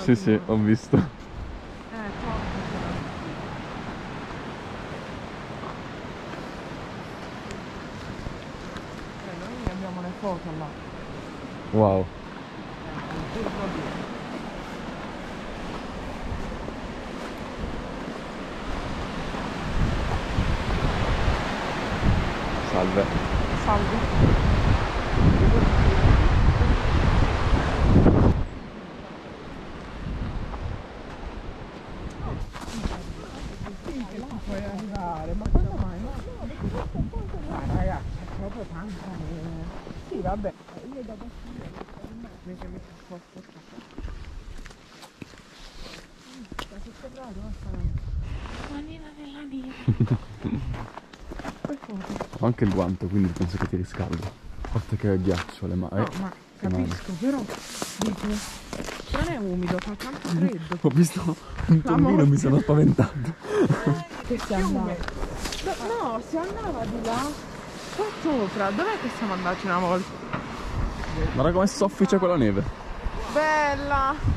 Sì, sì, ho visto. Noi abbiamo le foto là. Wow. Salve. Salve. Puoi arrivare, ma quando mai? Ah, ragazzi, è proprio tanta neve. Sì, vabbè, io da mica mi sposto. Sta tutto bravo, manina nella neve. Ho anche il guanto, quindi penso che ti riscaldo. Oltre che il ghiaccio, le mani. No, ma capisco, però dico, non è umido, fa tanto freddo. Ho visto un tombino e mi sono spaventato. Che si andava? No, si andava di là. Qua sopra, dov'è che siamo andati una volta? Guarda come soffice quella neve. Bella!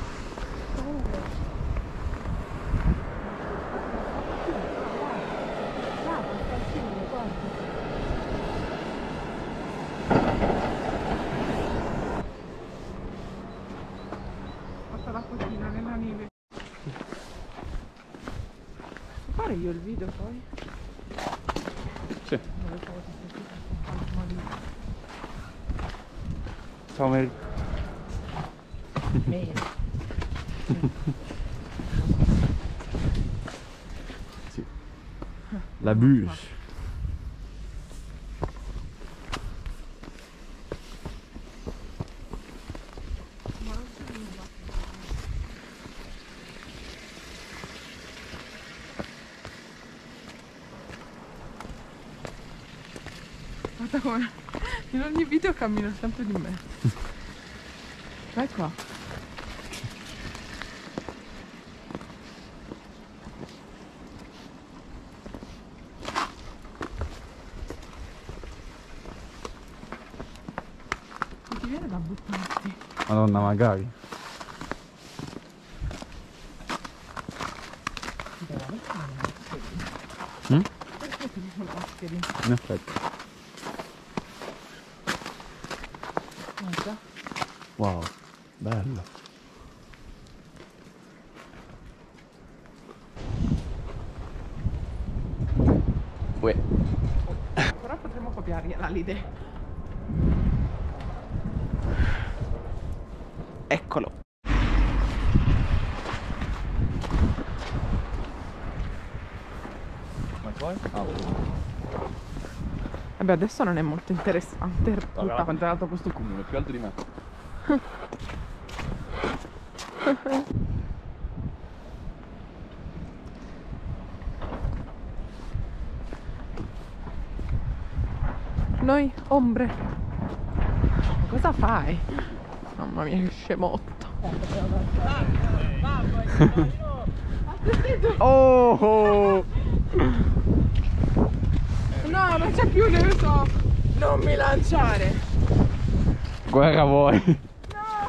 Fatta la fotina nella neve. Fare io il video poi? Sì. Ciao Mary. Sì. La bûche. Guarda come in ogni video cammino sempre di me. Vai qua. Ti viene da buttarti. Madonna, magari. Perché ti dicono mascheri? In effetti. Guarda. Wow, bello. Uè. Però potremmo copiargliela l'idea. Eccolo. Ma poi? Vabbè, adesso non è molto interessante. Guarda quanto è alto questo cumulo, è più alto di me. Noi ombre. Cosa fai? Mamma mia, che scemotto. Oh! No, non c'è più, ne so. Non mi lanciare. Guerra vuoi? No.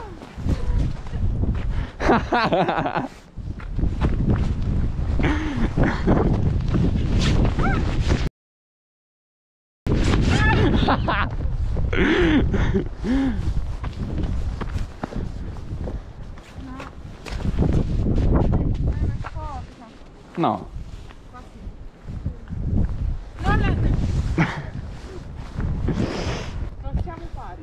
No. Non siamo pari.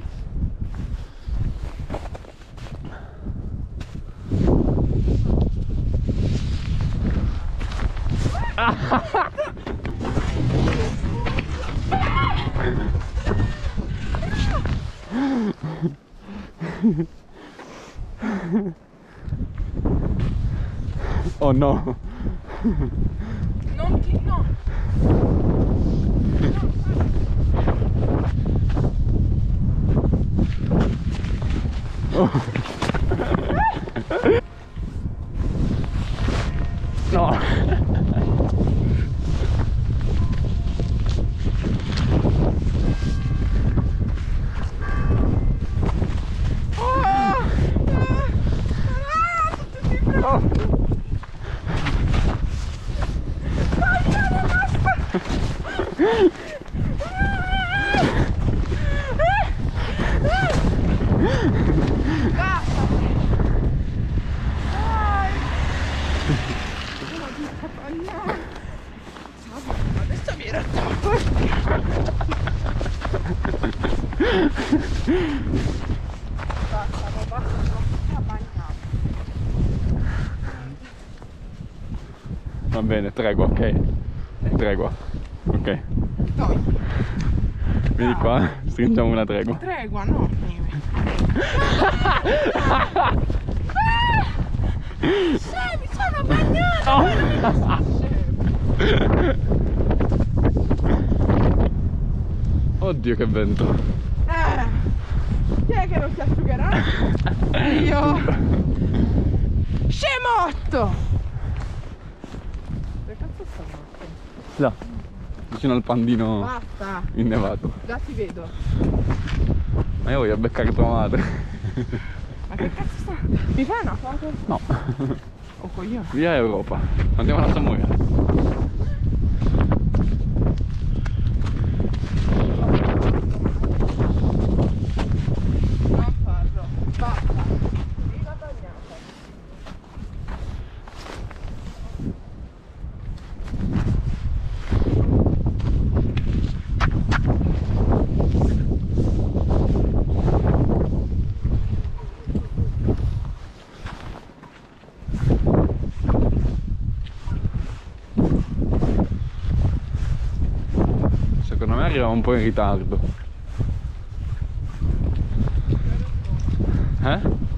Oh no. Non ti... no. Oh. No. Sono di Catania. Adesso mi rotto. Basta, non bagnato. Va bene, tregua, ok. Tregua. Ok. Dai. Vieni qua, stringiamo una tregua. Tregua, no, neve. Mi sono bagnato! Oddio che vento. Chi è che non si asciugherà? Io! Scemotto! Dove cazzo sta morto? Là, vicino al pandino Basta! innevato. Già ti vedo. Ma io voglio beccare tua madre. Ma che cazzo sta? Mi fai una foto? No. O coglione? Via Europa. Andiamo alla Samoia. Non farlo. Basta. Viva bagnata. Secondo me arriva un po' in ritardo. Eh?